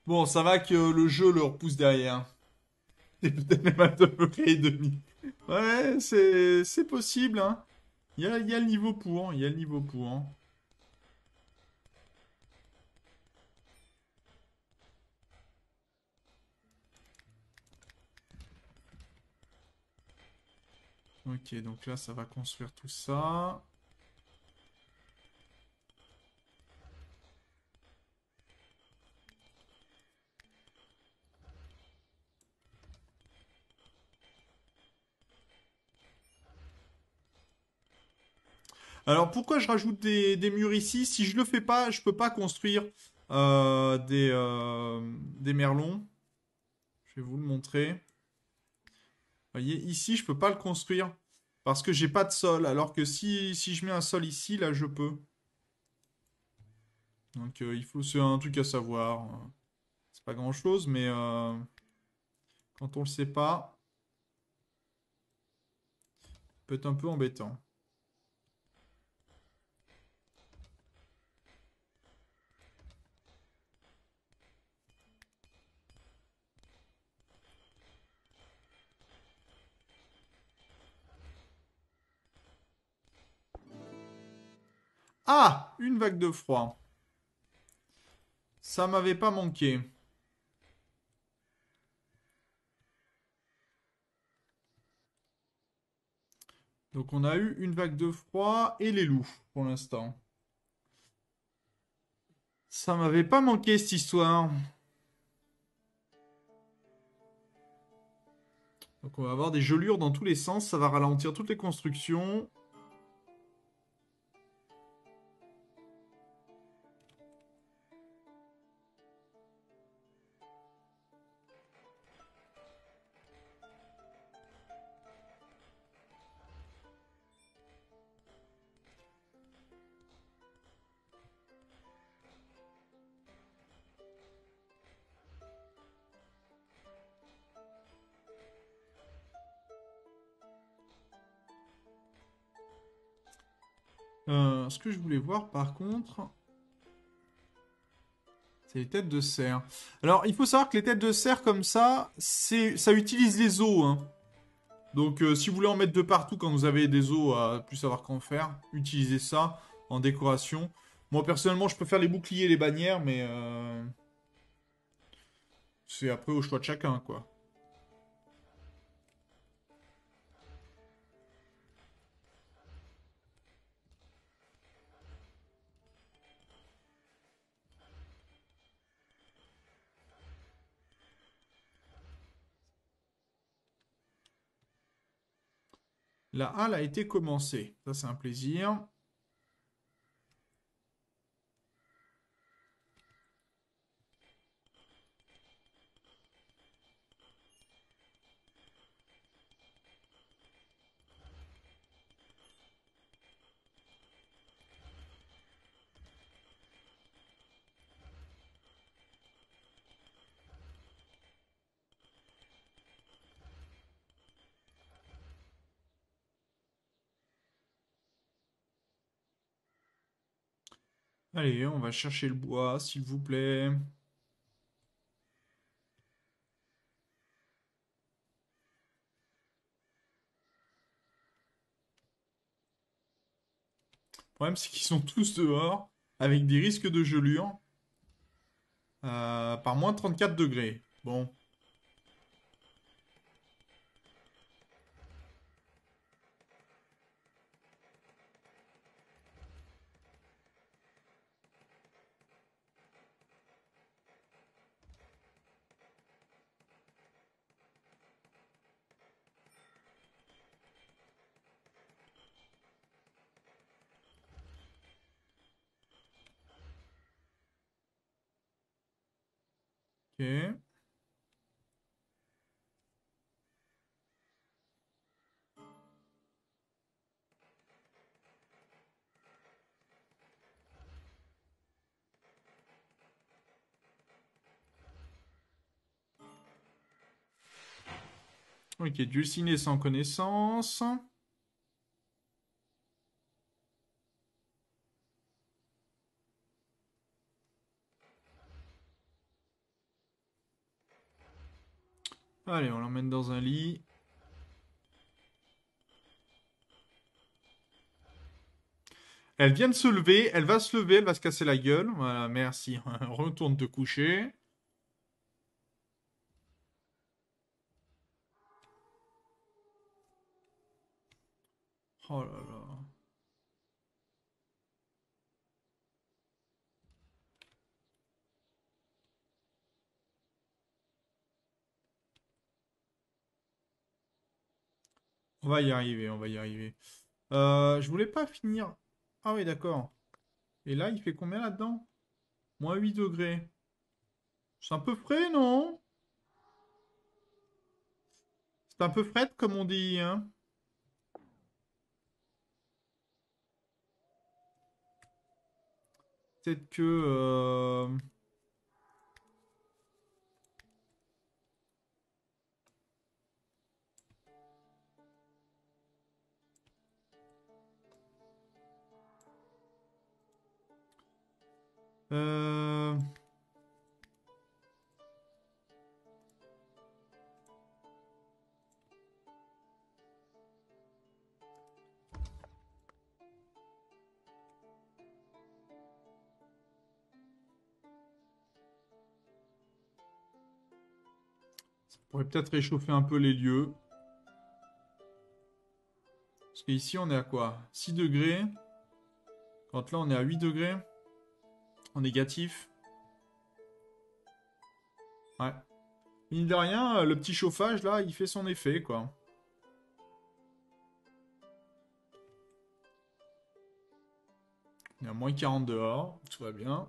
Bon, ça va que le jeu le repousse derrière. Et peut-être même à 2 degrés et demi. Ouais, c'est possible, hein. Il y a le niveau pour, il y a le niveau pour. Ok, donc là, ça va construire tout ça. Alors, pourquoi je rajoute des murs ici? Si je le fais pas, je peux pas construire des merlons. Je vais vous le montrer. Vous voyez, ici, je peux pas le construire parce que j'ai pas de sol. Alors que si je mets un sol ici, là, je peux. Donc, c'est un truc à savoir. C'est pas grand-chose, mais quand on le sait pas, ça peut être un peu embêtant. Ah! Une vague de froid. Ça m'avait pas manqué. Donc on a eu une vague de froid et les loups pour l'instant. Ça m'avait pas manqué cette histoire. Donc on va avoir des gelures dans tous les sens, ça va ralentir toutes les constructions. Ce que je voulais voir par contre, c'est les têtes de cerf. Alors il faut savoir que les têtes de cerf comme ça utilise les os, hein. Donc si vous voulez en mettre de partout quand vous avez des os à plus savoir qu'en faire, utilisez ça en décoration. Moi personnellement je préfère les boucliers et les bannières, mais c'est après au choix de chacun quoi. La halle a été commencée. Ça, c'est un plaisir. Allez, on va chercher le bois, s'il vous plaît. Le problème, c'est qu'ils sont tous dehors, avec des risques de gelure, par moins 34 degrés. Bon, ok. Ok, dulciné sans connaissance. Allez, on l'emmène dans un lit. Elle vient de se lever, elle va se lever, elle va se casser la gueule. Voilà, merci. Retourne te coucher. Oh là là. On va y arriver, on va y arriver. Je voulais pas finir. Ah oui, d'accord. Et là, il fait combien là-dedans? -8 degrés. C'est un peu frais, non? C'est un peu frais, comme on dit, hein? Peut-être que... euh, Ça pourrait peut-être réchauffer un peu les lieux. Parce qu'ici, on est à quoi? 6 degrés. Quand là, on est à 8 degrés. En négatif. Ouais. Mine de rien, le petit chauffage, là, il fait son effet, quoi. Il y a -40 dehors. Tout va bien.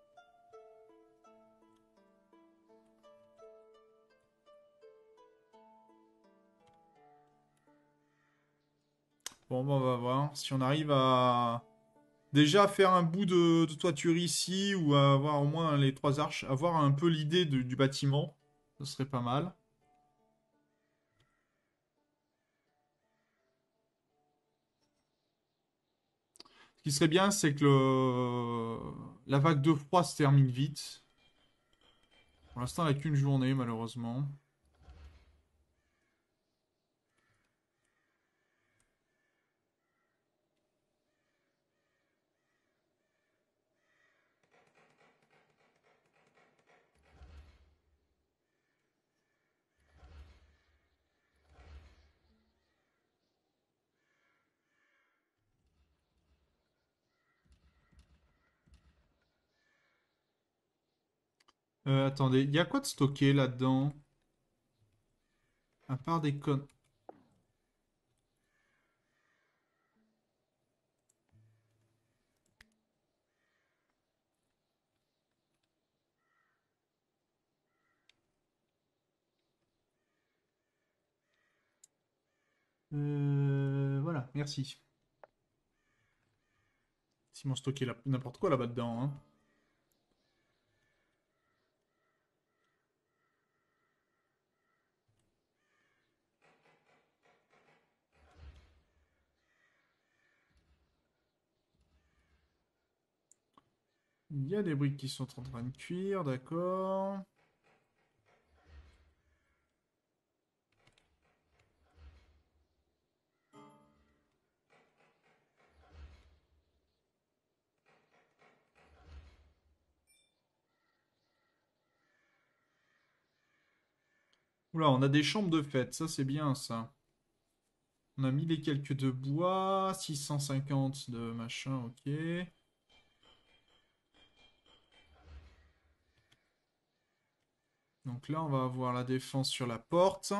Bon, on va voir si on arrive à... Déjà faire un bout de toiture ici, ou à avoir au moins les 3 arches. Avoir un peu l'idée du bâtiment. Ce serait pas mal. Ce qui serait bien, c'est que la vague de froid se termine vite. Pour l'instant, elle n'a qu'une journée, malheureusement. Attendez, il y a quoi de stocké là-dedans? À part des connes. Voilà, merci. S'ils m'ont stocké n'importe quoi là-bas dedans, hein. Il y a des briques qui sont en train de cuire, d'accord. Oula, on a des chambres de fête, ça c'est bien ça. On a mis les quelques de bois, 650 de machin, ok. Donc là, on va avoir la défense sur la porte.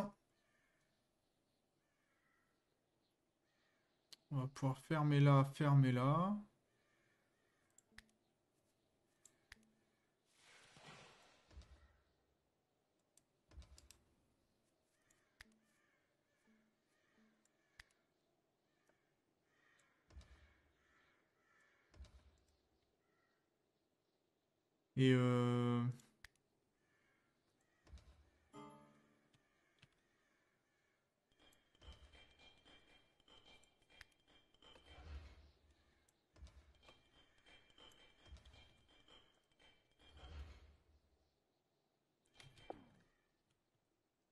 On va pouvoir fermer là, fermer là. Et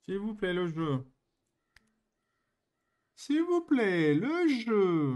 S'il vous plaît, le jeu. S'il vous plaît, le jeu.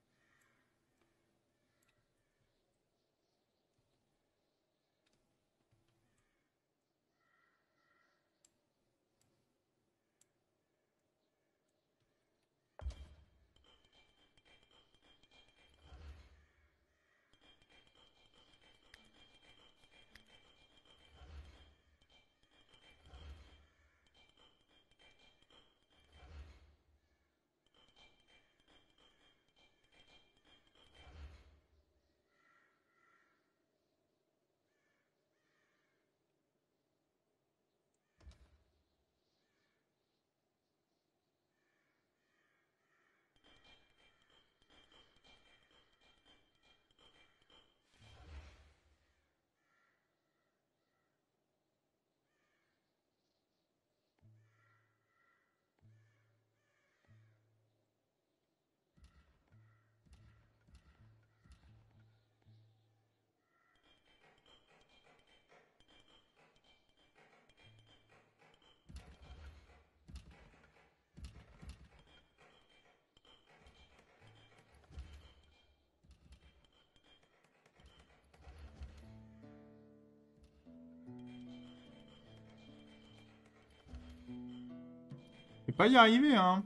Je vais pas y arriver, hein.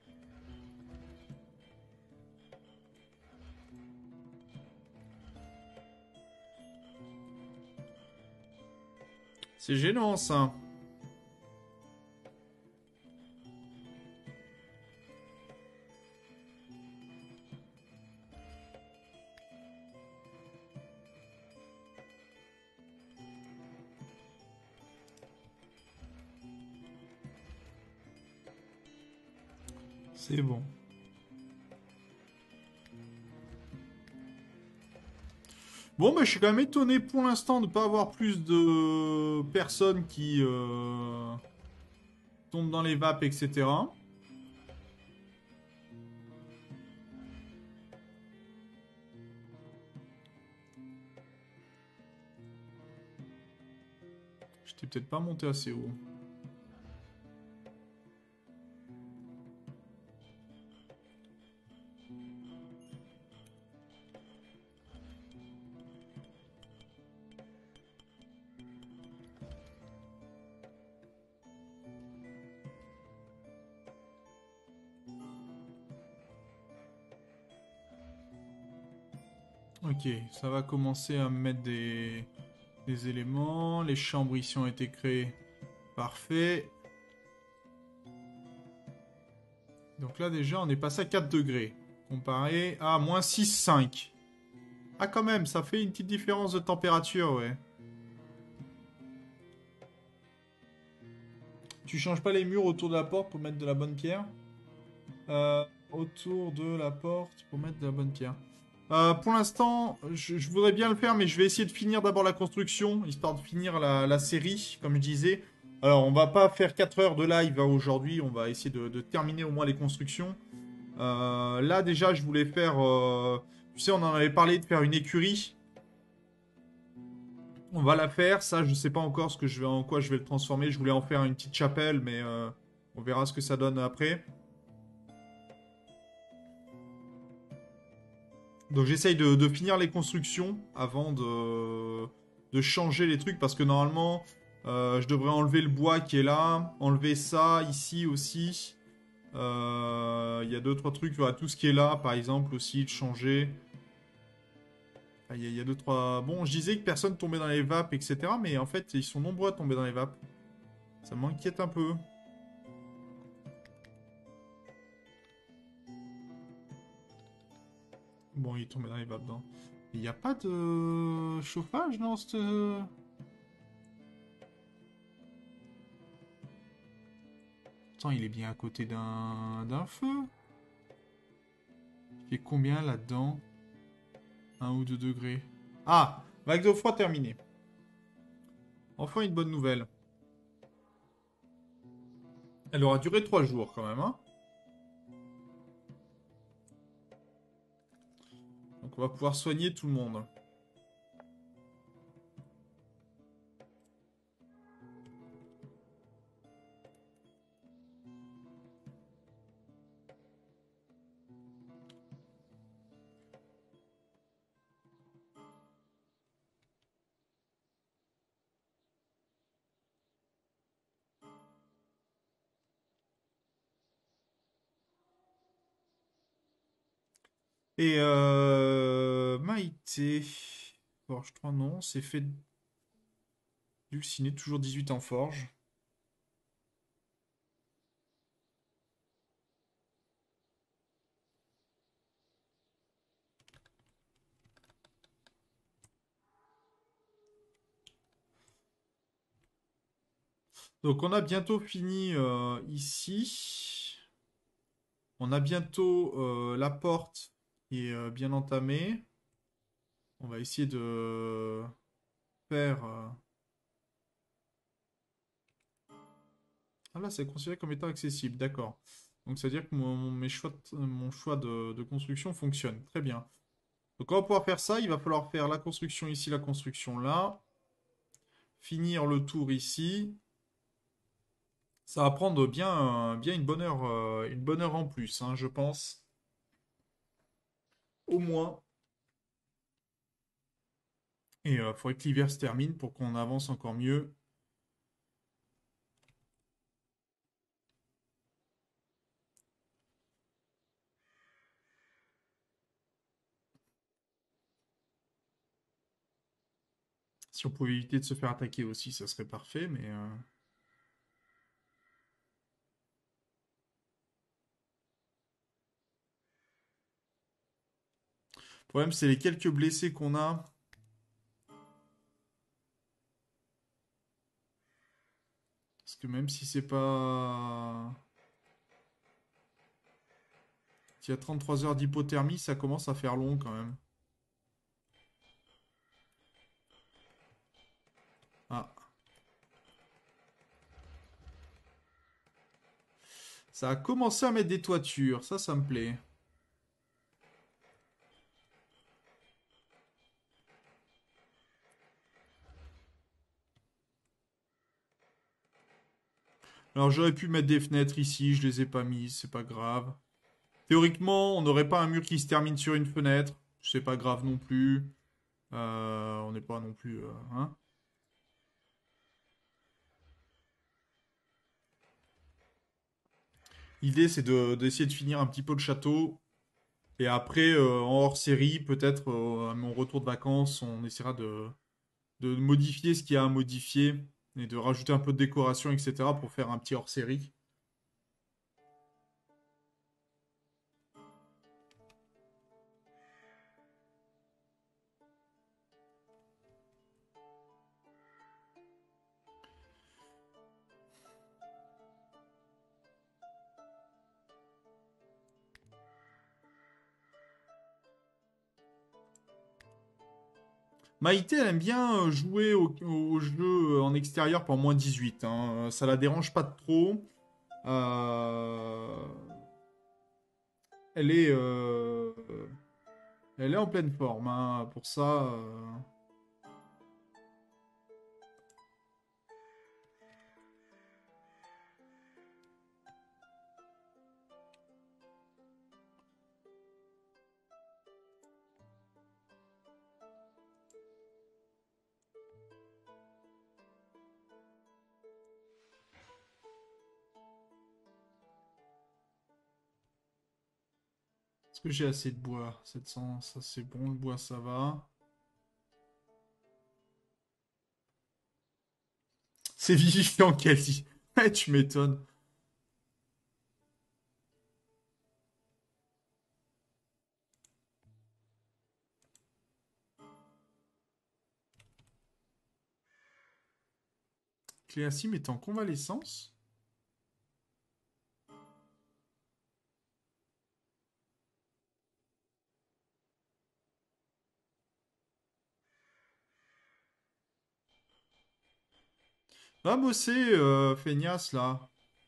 C'est gênant, ça. C'est bon. Bon, bah, je suis quand même étonné pour l'instant de ne pas avoir plus de personnes qui tombent dans les vapes, etc. J'étais peut-être pas monté assez haut. Ok, ça va commencer à me mettre des éléments. Les chambres ici ont été créées. Parfait. Donc là déjà on est passé à 4 degrés. Comparé à moins 6, 5. Ah quand même, ça fait une petite différence de température, ouais. Tu changes pas les murs autour de la porte pour mettre de la bonne pierre? Autour de la porte pour mettre de la bonne pierre. Pour l'instant, je voudrais bien le faire, mais je vais essayer de finir d'abord la construction, histoire de finir la série, comme je disais. Alors, on va pas faire 4 heures de live hein, aujourd'hui, on va essayer de terminer au moins les constructions. Là, déjà, je voulais faire... tu sais, on en avait parlé de faire une écurie. On va la faire, ça, je sais pas encore en quoi je vais le transformer. Je voulais en faire une petite chapelle, mais on verra ce que ça donne après. Donc j'essaye de finir les constructions avant de changer les trucs parce que normalement je devrais enlever le bois qui est là, enlever ça ici aussi. Il y a deux trois trucs, voilà, tout ce qui est là par exemple aussi, le changer. Ah, il y a deux trois. Bon, je disais que personne tombait dans les vapes, etc. Mais en fait ils sont nombreux à tomber dans les vapes. Ça m'inquiète un peu. Bon, il est tombé dans les vapes. Il n'y a pas de chauffage dans cette... Attends, il est bien à côté d'un feu. Il fait combien là-dedans? 1 ou 2 degrés. Ah, vague de froid terminée. Enfin une bonne nouvelle. Elle aura duré 3 jours quand même, hein. Donc on va pouvoir soigner tout le monde. Et Maïté. Forge 3, non. C'est fait dulciné, toujours 18 en forge. Donc on a bientôt fini ici. On a bientôt la porte qui est bien entamée. On va essayer de faire... Ah là, c'est considéré comme étant accessible, d'accord. Donc ça veut dire que mon choix de construction fonctionne. Très bien. Donc on va pouvoir faire ça. Il va falloir faire la construction ici, la construction là. Finir le tour ici. Ça va prendre bien une bonne heure en plus, hein, je pense. Au moins. Et il faudrait que l'hiver se termine pour qu'on avance encore mieux. Si on pouvait éviter de se faire attaquer aussi, ça serait parfait, mais... Le problème, c'est les quelques blessés qu'on a. Parce que même si c'est pas... S'il y a 33 heures d'hypothermie, ça commence à faire long quand même. Ah, ça a commencé à mettre des toitures, ça me plaît. Alors j'aurais pu mettre des fenêtres ici, je les ai pas mises, c'est pas grave. Théoriquement, on n'aurait pas un mur qui se termine sur une fenêtre, c'est pas grave non plus. On n'est pas non plus... hein. L'idée, c'est d'essayer de finir un petit peu le château. Et après, en hors série, peut-être à mon retour de vacances, on essaiera de modifier ce qu'il y a à modifier et de rajouter un peu de décoration, etc. pour faire un petit hors série. Maïté, elle aime bien jouer au jeu en extérieur pour -18, hein. Ça la dérange pas trop. Euh, Elle est, elle est en pleine forme, hein. Pour ça. Est-ce que j'ai assez de bois? 700, ça c'est bon, le bois ça va. C'est vivifiant qu'elle dit. Ouais, tu m'étonnes. Cléasim est en convalescence? Va bosser, feignasse, là.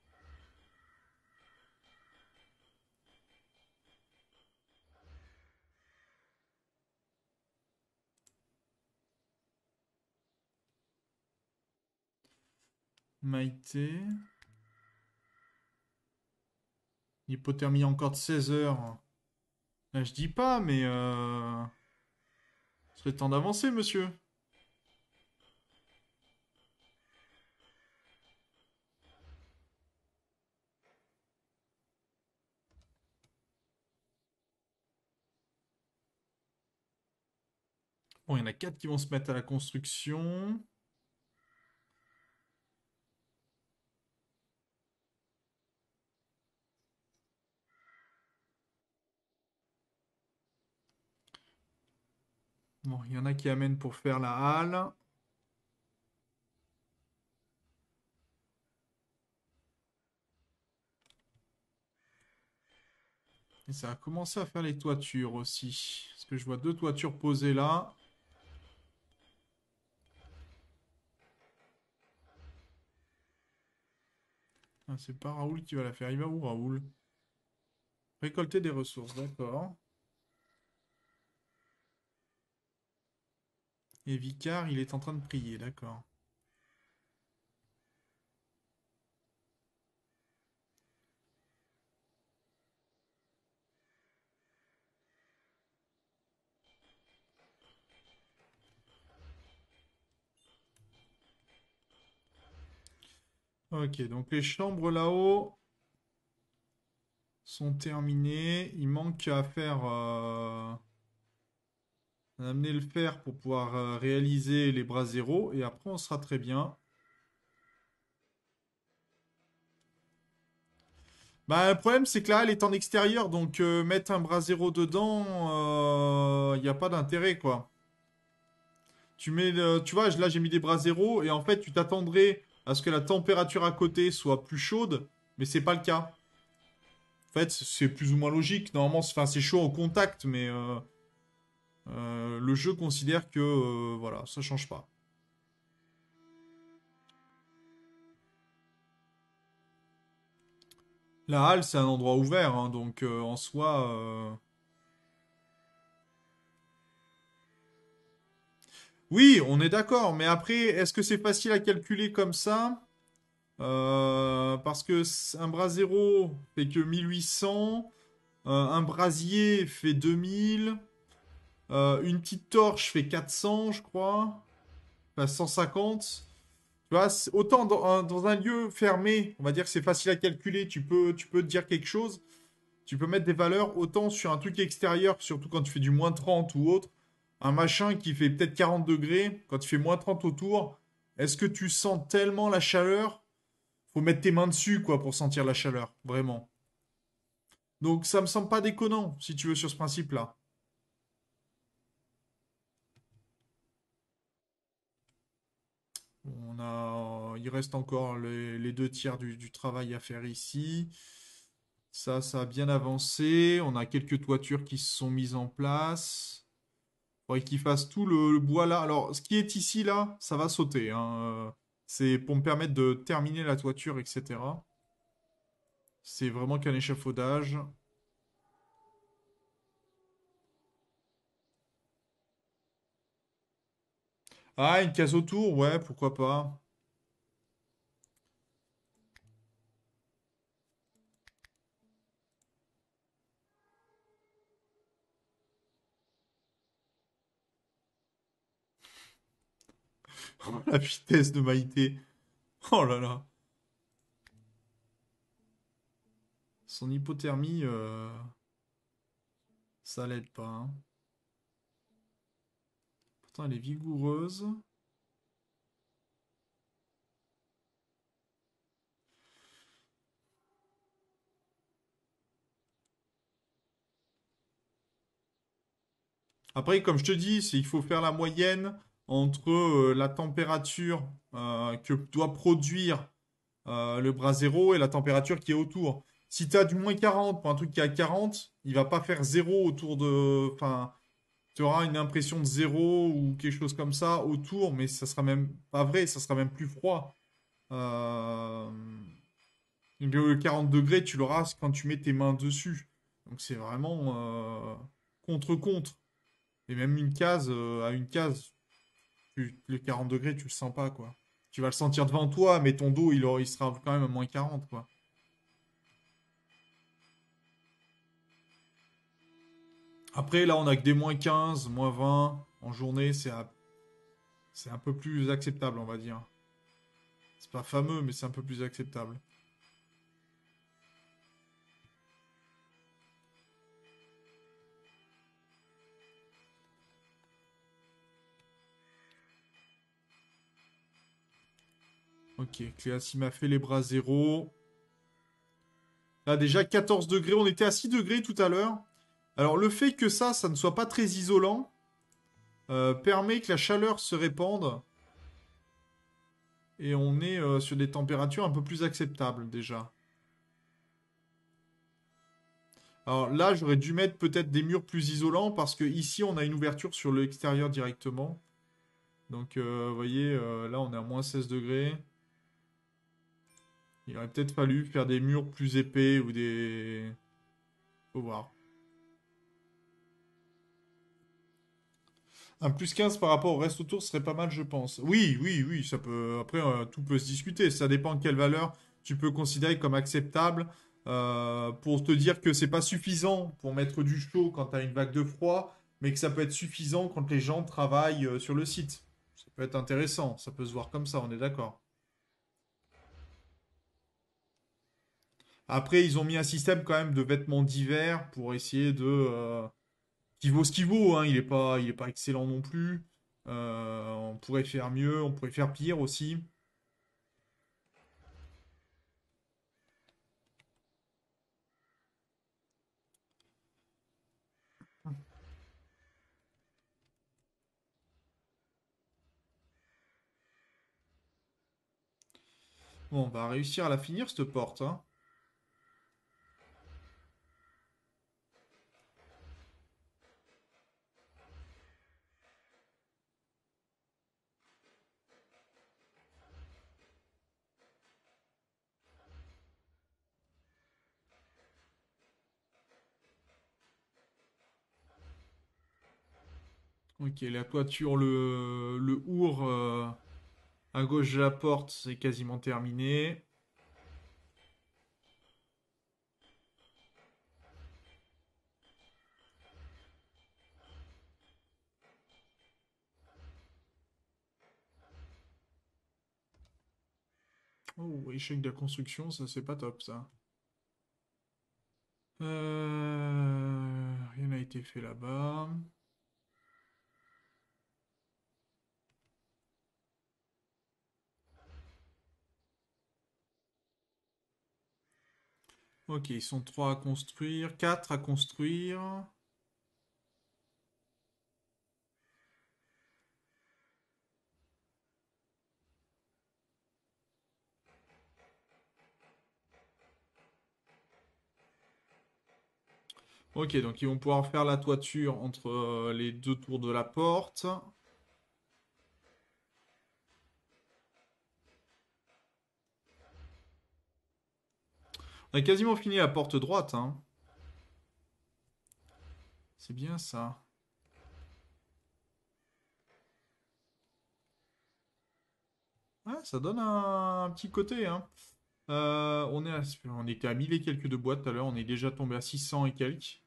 Maïté. Hypothermie encore de 16 heures. Là, je dis pas, mais il serait temps d'avancer, monsieur. Bon, il y en a 4 qui vont se mettre à la construction. Bon, il y en a qui amènent pour faire la halle. Et ça a commencé à faire les toitures aussi. Parce que je vois 2 toitures posées là. Ah, c'est pas Raoul qui va la faire. Il va où, Raoul? Récolter des ressources, d'accord. Et Vicar, il est en train de prier, d'accord. Ok, donc les chambres là-haut sont terminées. Il manque à faire... amener le fer pour pouvoir réaliser les bras zéro. Et après, on sera très bien. Bah, le problème, c'est que là, elle est en extérieur. Donc, mettre un bras zéro dedans, il n'y a pas d'intérêt, quoi. Tu vois, là, j'ai mis des bras zéro. Et en fait, tu t'attendrais à ce que la température à côté soit plus chaude. Mais c'est pas le cas. En fait, c'est plus ou moins logique. Normalement, enfin, c'est chaud au contact, mais le jeu considère que voilà, ça change pas. La halle, c'est un endroit ouvert, hein, donc en soi. Oui, on est d'accord, mais après, est-ce que c'est facile à calculer comme ça? Parce que un bras zéro fait que 1800, un brasier fait 2000, une petite torche fait 400, je crois, enfin 150. Tu vois, autant dans un lieu fermé, on va dire que c'est facile à calculer, tu peux te dire quelque chose, tu peux mettre des valeurs, autant sur un truc extérieur, surtout quand tu fais du moins 30 ou autre, un machin qui fait peut-être 40 degrés, quand tu fais moins 30 autour, est-ce que tu sens tellement la chaleur? Faut mettre tes mains dessus, quoi, pour sentir la chaleur, vraiment. Donc ça me semble pas déconnant, si tu veux, sur ce principe-là. Il reste encore les 2 tiers du travail à faire ici. Ça a bien avancé. On a quelques toitures qui se sont mises en place. Faudrait qu'ils fassent tout le bois là. Alors, ce qui est ici là, ça va sauter, hein. C'est pour me permettre de terminer la toiture, etc. C'est vraiment qu'un échafaudage. Ah, une case autour, ouais, pourquoi pas. La vitesse de Maïté. Oh là là. Son hypothermie, ça l'aide pas, hein. Pourtant, elle est vigoureuse. Après, comme je te dis, il faut faire la moyenne entre la température que doit produire le bras zéro et la température qui est autour. Si tu as du -40 pour un truc qui est à 40, il va pas faire zéro autour de... Enfin, tu auras une impression de zéro ou quelque chose comme ça autour, mais ça sera même pas vrai, ça sera même plus froid. Euh, Le 40 degrés, tu l'auras quand tu mets tes mains dessus. Donc c'est vraiment contre-contre. Et même une case, à une case, le 40 degrés, tu le sens pas, quoi. Tu vas le sentir devant toi, mais ton dos, il sera quand même à -40, quoi. Après, là, on a que des -15, -20 en journée, c'est un peu plus acceptable, on va dire. C'est pas fameux, mais c'est un peu plus acceptable. Ok, Cléas, il m'a fait les bras zéro. Là, déjà 14 degrés. On était à 6 degrés tout à l'heure. Alors, le fait que ça ne soit pas très isolant, permet que la chaleur se répande. Et on est sur des températures un peu plus acceptables, déjà. Alors là, j'aurais dû mettre peut-être des murs plus isolants parce que ici, on a une ouverture sur l'extérieur directement. Donc, vous voyez, là, on est à moins 16 degrés. Il aurait peut-être fallu faire des murs plus épais ou des... Faut voir. Un plus 15 par rapport au reste autour serait pas mal, je pense. Oui, oui, oui, ça peut... Après, tout peut se discuter. Ça dépend de quelle valeur tu peux considérer comme acceptable. Pour te dire que c'est pas suffisant pour mettre du chaud quand tu as une vague de froid, mais que ça peut être suffisant quand les gens travaillent sur le site. Ça peut être intéressant. Ça peut se voir comme ça, on est d'accord. Après, ils ont mis un système quand même de vêtements d'hiver pour essayer de... qui vaut ce qu'il vaut, hein. Il est pas excellent non plus. On pourrait faire mieux, on pourrait faire pire aussi. Bon, on va réussir à la finir, cette porte, hein. Ok, la toiture, le our à gauche de la porte, c'est quasiment terminé. Oh, échec de la construction, ça c'est pas top ça. Rien n'a été fait là-bas. Ok, ils sont 3 à construire, 4 à construire. Ok, donc ils vont pouvoir faire la toiture entre les deux tours de la porte. On a quasiment fini la porte droite, hein. C'est bien ça. Ouais, ça donne un petit côté, hein. On était à 1000 et quelques de boîtes tout à l'heure, on est déjà tombé à 600 et quelques.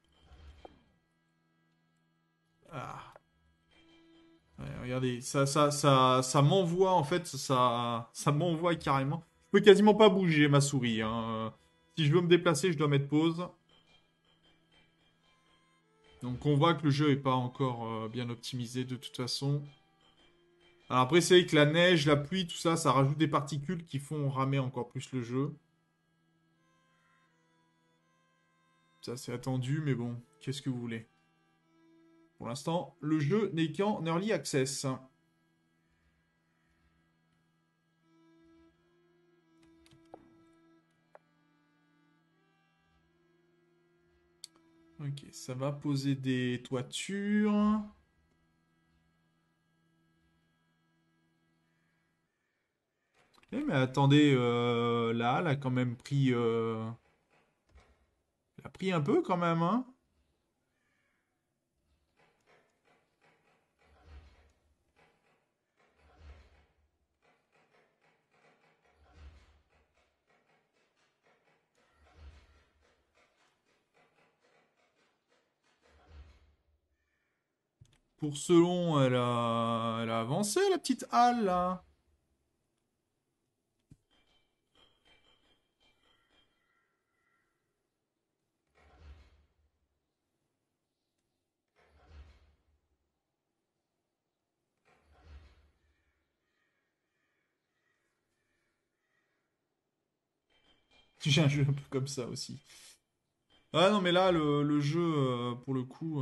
Ah, ouais, regardez, ça m'envoie en fait, ça m'envoie carrément. Je peux quasiment pas bouger ma souris, hein. Si je veux me déplacer, je dois mettre pause. Donc on voit que le jeu est pas encore bien optimisé de toute façon. Alors après, c'est vrai que la neige, la pluie, tout ça, ça rajoute des particules qui font ramer encore plus le jeu. Ça, c'est attendu, mais bon, qu'est-ce que vous voulez? Pour l'instant, le jeu n'est qu'en early access. Ok, ça va poser des toitures. Eh, mais attendez, là, elle a quand même pris... elle a pris un peu quand même, hein. Pour Selon, elle a avancé, la petite halle, là. J'ai un jeu un peu comme ça aussi. Ah non, mais là, le jeu, pour le coup,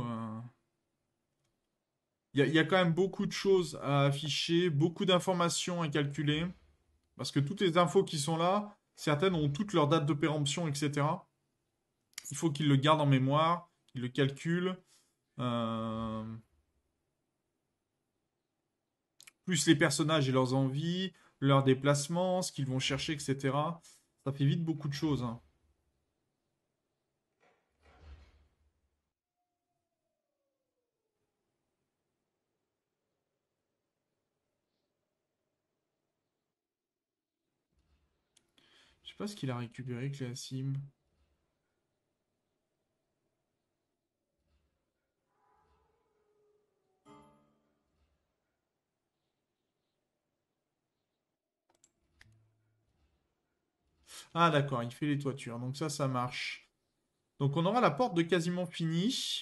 il y a quand même beaucoup de choses à afficher, beaucoup d'informations à calculer, parce que toutes les infos qui sont là, certaines ont toutes leur date de péremption, etc. Il faut qu'ils le gardent en mémoire, qu'ils le calculent, euh, plus les personnages et leurs envies, leurs déplacements, ce qu'ils vont chercher, etc. Ça fait vite beaucoup de choses, hein. Je sais pas ce qu'il a récupéré, Cléasim. Ah d'accord, il fait les toitures, donc ça marche. Donc on aura la porte de quasiment finie.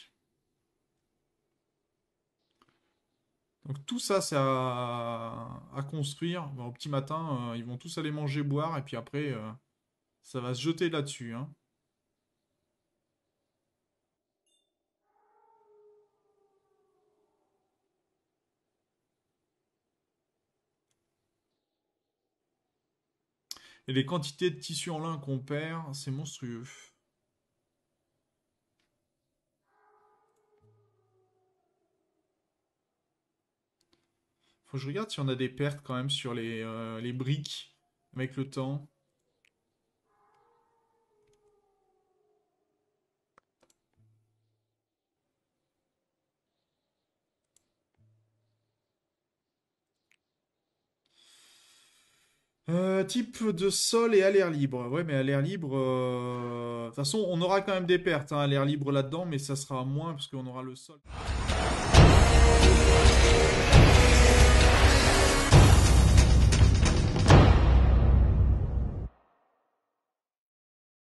Donc tout ça, c'est à construire. Bon, au petit matin, ils vont tous aller manger, boire, et puis après, ça va se jeter là-dessus, hein. Et les quantités de tissu en lin qu'on perd, c'est monstrueux. Faut que je regarde si on a des pertes quand même sur les briques avec le temps. Type de sol et à l'air libre. Ouais, mais à l'air libre, de toute façon, on aura quand même des pertes, hein, à l'air libre là-dedans, mais ça sera moins parce qu'on aura le sol.